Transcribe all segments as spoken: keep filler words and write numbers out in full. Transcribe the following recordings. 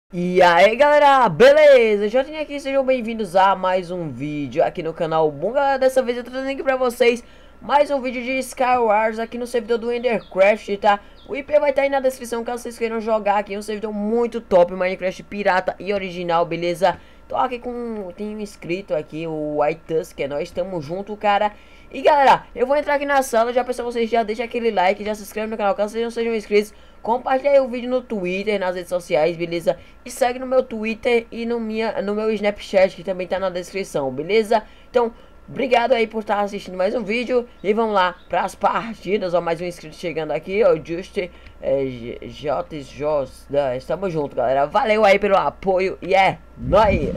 E aí galera, beleza? Jotinho aqui, sejam bem-vindos a mais um vídeo aqui no canal. Bom galera, dessa vez eu tô trazendo aqui pra vocês mais um vídeo de Skywars aqui no servidor do Endercraft, tá? O I P vai estar aí na descrição caso vocês queiram jogar aqui, um servidor muito top, Minecraft pirata e original, beleza? Tô aqui com, tem um inscrito aqui, o White Tusk, que é nós, tamo junto, cara. E galera, eu vou entrar aqui na sala, já peço a vocês já deixem aquele like, já se inscreve no canal caso vocês não sejam inscritos. Compartilha o vídeo no Twitter, nas redes sociais, beleza? E segue no meu Twitter e no, minha, no meu Snapchat, que também tá na descrição, beleza? Então, obrigado aí por estar assistindo mais um vídeo. E vamos lá para as partidas, ó, mais um inscrito chegando aqui, ó, Just é, J Jos, estamos juntos, galera. Valeu aí pelo apoio e é nóis!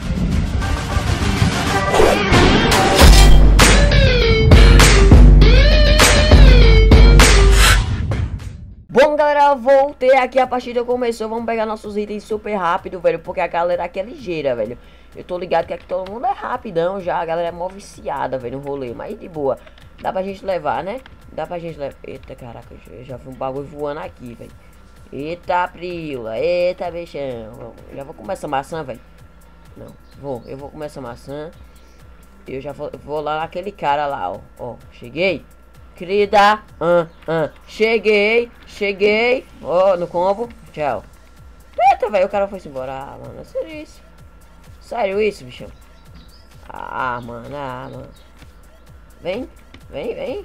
Bom galera, voltei aqui, a partida começou, vamos pegar nossos itens super rápido, velho, porque a galera aqui é ligeira, velho. Eu tô ligado que aqui todo mundo é rapidão já, a galera é mó viciada, velho, no rolê, mas de boa. Dá pra gente levar, né? Dá pra gente levar. Eita, caraca, eu já vi um bagulho voando aqui, velho. Eita, Prila, eita, bichão. Eu já vou comer essa maçã, velho. Não, vou, eu vou comer essa maçã. Eu já vou, vou lá naquele cara lá, ó, ó, cheguei. Querida, ah, ah, cheguei, cheguei, ó, oh, no combo, tchau. Eita, velho, o cara foi embora, ah, mano, é sério isso? Sério isso, bichão? Ah, mano, ah, mano. Vem, vem, vem.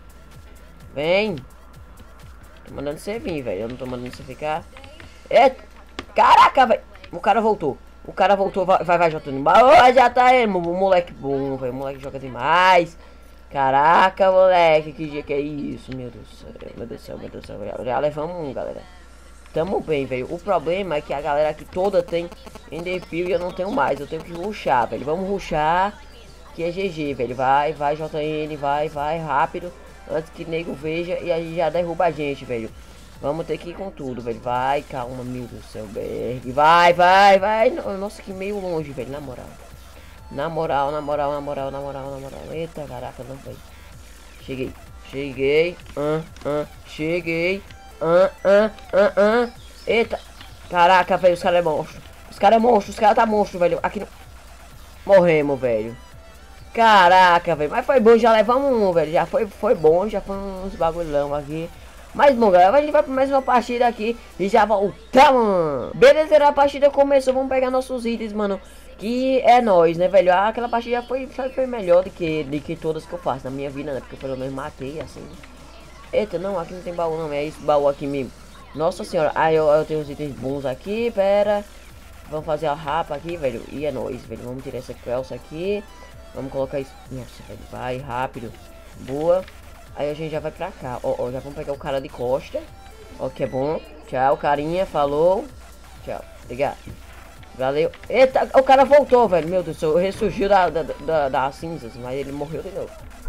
Vem. Tô mandando você vir, velho, eu não tô mandando você ficar. Eita, caraca, velho, o cara voltou. O cara voltou, vai, vai, vai, jogando embaixo. Oh, já tá aí, moleque bom, velho, moleque joga demais. Caraca, moleque, que dia que é isso? Meu Deus do céu, meu Deus do céu, meu Deus do céu. Já, já levamos um, galera. Tamo bem, velho. O problema é que a galera aqui toda tem Enderpeel e eu não tenho mais. Eu tenho que rushar, velho. Vamos rushar, que é G G, velho. Vai, vai, J N, vai, vai, rápido. Antes que o nego veja e aí já derruba a gente, velho. Vamos ter que ir com tudo, velho. Vai, calma, meu Deus do céu, Berg. Vai, vai, vai. Nossa, que meio longe, velho, na moral. Na moral, na moral, na moral, na moral, na moral. Eita, caraca, não foi. Cheguei, cheguei, ah, ah, cheguei, ah, ah, ah, ah. Eita, caraca, velho, os caras é monstro. Os caras é monstro, os caras tá monstro, velho. Aqui no... Morremos, velho. Caraca, velho, mas foi bom, já levamos um, velho. Já foi, foi bom, já foi uns bagulhão aqui. Mas bom, galera, a gente vai para mais uma partida aqui e já voltamos. Beleza, a partida começou, vamos pegar nossos itens, mano. Que é nóis, né, velho? Ah, aquela partida foi, foi, foi melhor do que, do que todas que eu faço na minha vida, né? Porque eu pelo menos matei, assim. Eita, não, aqui não tem baú não, é esse baú aqui mesmo. Nossa senhora, ah, eu, eu tenho os itens bons aqui, pera. Vamos fazer a rapa aqui, velho. E é nóis, velho. Vamos tirar essa calça aqui. Vamos colocar isso. Nossa, velho, vai, rápido. Boa. Aí a gente já vai pra cá, ó, ó, já vamos pegar o cara de costa. Ó, que é bom. Tchau, carinha, falou. Tchau, obrigado. Valeu. Eita, o cara voltou, velho. Meu Deus do céu, ressurgiu da, da, da, das cinzas, mas ele morreu de novo.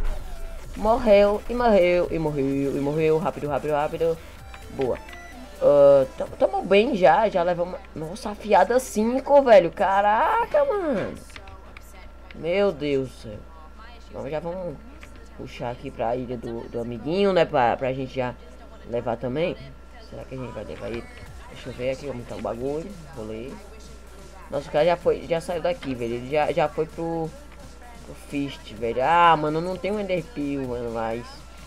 Morreu, e morreu, e morreu, e morreu. Rápido, rápido, rápido. Boa. Uh, tamo, tamo bem já, já levamos... Nossa, afiada cinco, velho. Caraca, mano. Meu Deus do céu. Então já vamos puxar aqui pra ilha do, do amiguinho, né? Pra, pra gente já levar também. Será que a gente vai levar ele? Deixa eu ver aqui como tá o bagulho. Rolei. Nossa, o cara já foi, já saiu daqui, velho. Ele já, já foi pro, pro Fist, velho. Ah, mano, não tem um Enderpeel, mano, mais.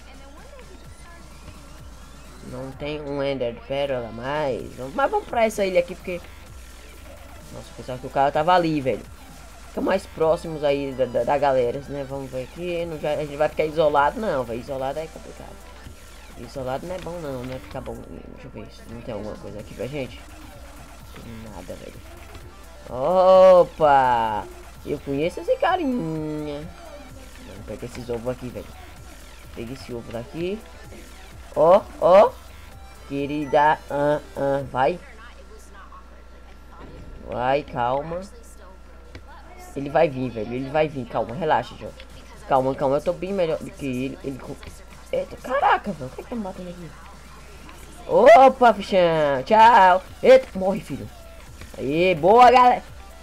Não tem um Ender Pérola mais. Mas vamos pra essa ilha aqui, porque... Nossa, pensava que o cara tava ali, velho. Fica mais próximos aí da, da, da galera, né? Vamos ver aqui. Não, já, a gente vai ficar isolado, não, velho. Isolado é complicado. Isolado não é bom, não, né? Fica bom. Deixa eu ver se não tem alguma coisa aqui pra gente. Nada, velho. Opa! Eu conheço esse carinha. Vamos pegar esses ovos aqui, velho. Pega esse ovo daqui. Ó, ó. Querida. Ah, ah, vai. Vai, calma. Ele vai vir, velho. Ele vai vir. Calma, relaxa, João. Calma, calma. Eu tô bem melhor do que ele. Ele... Eita, caraca, velho. O que é que tá me matando aqui? Opa, bichão. Tchau. Eita, morre, filho. Aí, boa, galera.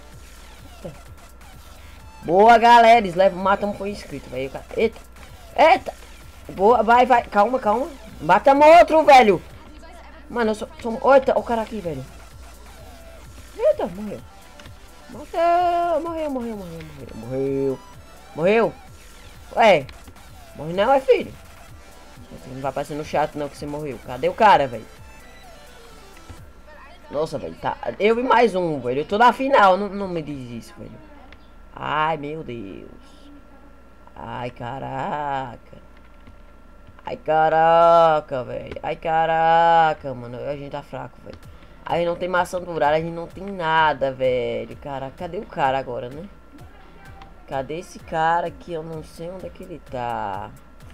Boa, galera. Eles levam, matam, foi inscrito, velho. Eita, eita. Boa, vai, vai. Calma, calma. Matamos outro, velho. Mano, eu sou... sou... Olha o cara aqui, velho. Eita, morreu. Morreu, morreu, morreu, morreu, morreu, morreu. Morreu? Ué, morre não, é filho? Não vai aparecer no chat não que você morreu. Cadê o cara, velho? Nossa, velho, tá. Eu e mais um, velho. Eu tô na final, não, não me diz isso, velho. Ai, meu Deus. Ai, caraca. Ai, caraca, velho. Ai, caraca, mano. A gente tá fraco, velho. A gente não tem maçã dourada, a gente não tem nada, velho. Cara, cadê o cara agora, né? Cadê esse cara aqui? Eu não sei onde é que ele tá.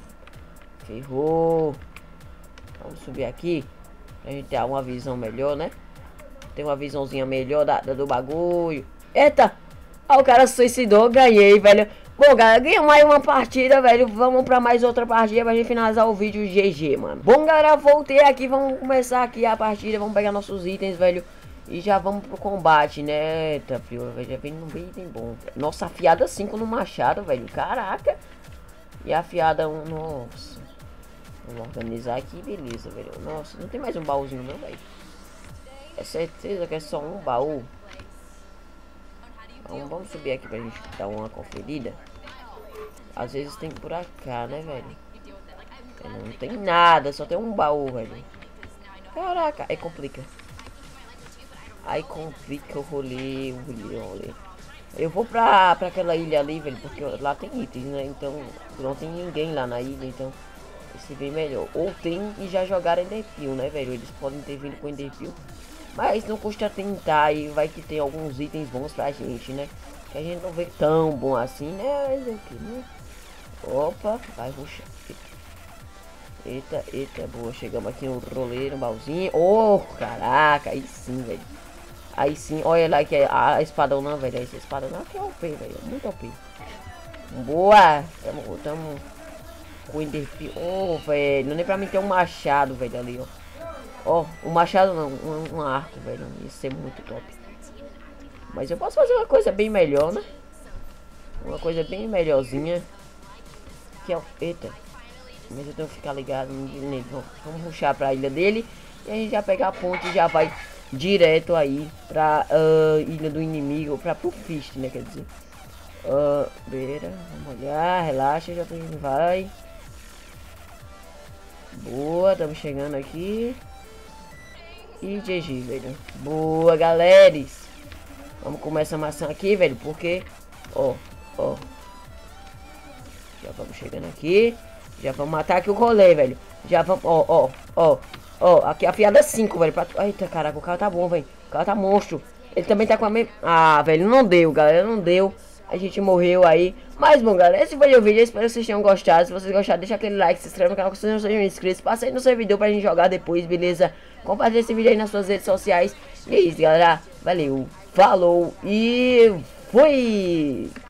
Ferrou. Vamos subir aqui. Pra gente ter uma visão melhor, né? Tem uma visãozinha melhor da, da do bagulho. Eita! Ó, o cara suicidou, ganhei, velho. Bom, galera, ganhei mais uma partida, velho. Vamos pra mais outra partida pra gente finalizar o vídeo G G, mano. Bom, galera, voltei aqui. Vamos começar aqui a partida. Vamos pegar nossos itens, velho. E já vamos pro combate, né? Eita, filho, já vem num item bom. Nossa, afiada cinco no machado, velho. Caraca. E afiada um... Nossa. Vamos organizar aqui, beleza, velho. Nossa, não tem mais um baúzinho não, velho. É certeza que é só um baú. Então, vamos subir aqui pra gente dar uma conferida. Às vezes tem por cá, né, velho? Não tem nada, só tem um baú, velho. Caraca, aí complica. Aí complica o rolê, o rolê, o rolê. Eu vou pra, pra aquela ilha ali, velho, porque lá tem itens, né? Então, não tem ninguém lá na ilha, então esse bem melhor. Ou tem e já jogaram Enderpeel, né, velho? Eles podem ter vindo com Enderpeel. Mas não custa tentar e vai que tem alguns itens bons pra gente, né? Que a gente não vê tão bom assim, né? Mas é o que, né? Opa, vai ruxar. Eita, eita, boa. Chegamos aqui no roleiro, um baúzinho. Oh, caraca, aí sim, velho. Aí sim, olha lá que é a espada não, velho. Essa espada não que é O P, velho. Muito O P. Boa. Tamo, tamo com o Enderpeel. Oh, velho. Nem pra mim ter um machado, velho, ali, ó. Ó, oh, o machado não, um, um arco, velho. Isso é muito top. Mas eu posso fazer uma coisa bem melhor, né? Uma coisa bem melhorzinha. Que é o... Eita. Mas eu tenho que ficar ligado nele. Vamos rushar pra ilha dele. E a gente já pega a ponte e já vai direto aí pra uh, ilha do inimigo. Pra pro Fist, né? Quer dizer. Uh, beira. Vamos olhar. Relaxa. Já vai. Boa. Estamos chegando aqui. E G G, velho. Boa, galera. Vamos comer essa maçã aqui, velho. Porque, ó, ó. Já vamos chegando aqui. Já vamos matar aqui o rolê, velho. Já vamos, ó, ó, ó. Ó, aqui a fiada cinco, velho. Pra... Eita, caraca, o cara tá bom, velho. O cara tá monstro. Ele também tá com a mesma... Ah, velho, não deu, galera. Não deu. A gente morreu aí. Mas, bom, galera, esse foi o vídeo. Eu espero que vocês tenham gostado. Se vocês gostaram, deixa aquele like, se inscreve no canal se vocês não sejam inscritos. Passa aí no servidor pra gente jogar depois, beleza? Compartilha esse vídeo aí nas suas redes sociais. E é isso, galera. Valeu, falou e fui!